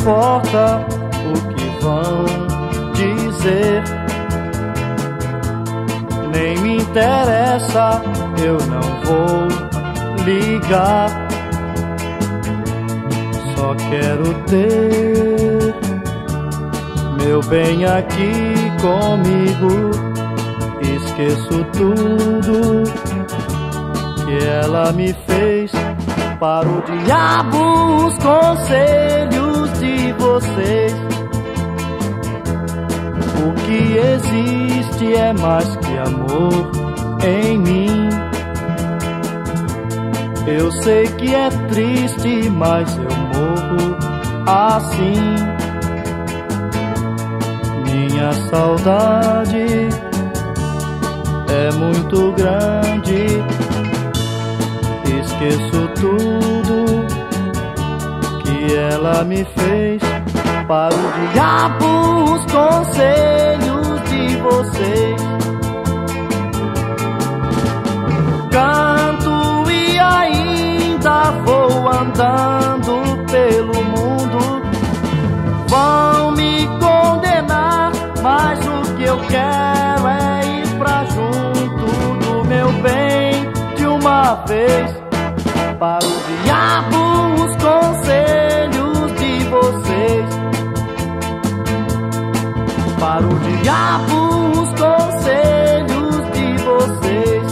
importa o que vão dizer, nem me interessa, eu não vou ligar. Só quero ter meu bem aqui comigo. Esqueço tudo que ela me fez. Para o diabo os conselhos de vocês. O que existe é mais que amor em mim. Eu sei que é triste, mas eu morro assim. Minha saudade é muito grande. Esqueço tudo que ela me fez. Para o diabo os conselhos de vocês. Canto e ainda vou andando pelo mundo. Vão me condenar, mas o que eu quero é ir pra junto do meu bem de uma vez. Para o diabo os conselhos de vocês. Para o diabo os conselhos de vocês.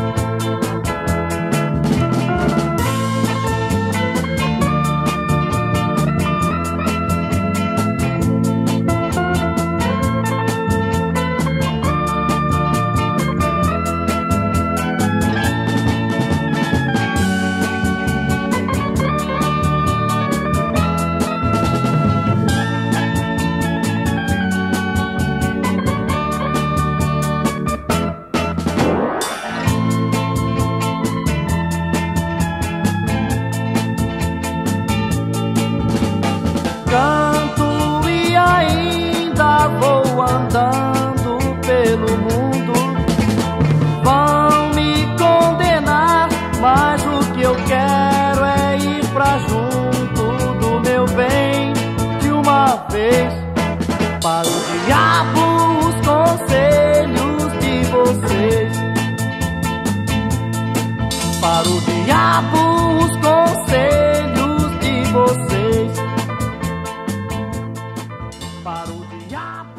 Canto e ainda vou andando pelo mundo. Vão me condenar, mas o que eu quero é ir pra junto do meu bem de uma vez. Para o diabo os conselhos de vocês. Para o diabo os conselhos de vocês. Para o diabo.